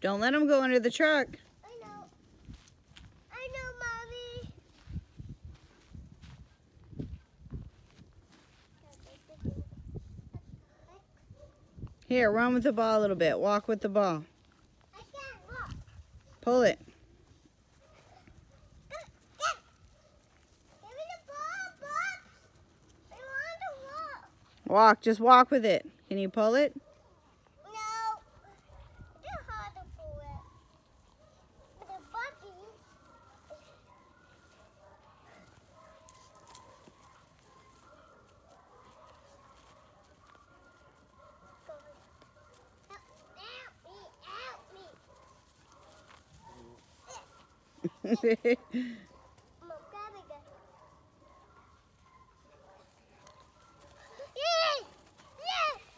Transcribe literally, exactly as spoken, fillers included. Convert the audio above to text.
Don't let him go under the truck. I know. I know, Mommy. Here, run with the ball a little bit. Walk with the ball. I can't walk. Pull it. Give me the ball, Pops. I want to walk. Walk. Just walk with it. Can you pull it? No. It's hard to pull it. But the buggy. Help me, help me. Hehehe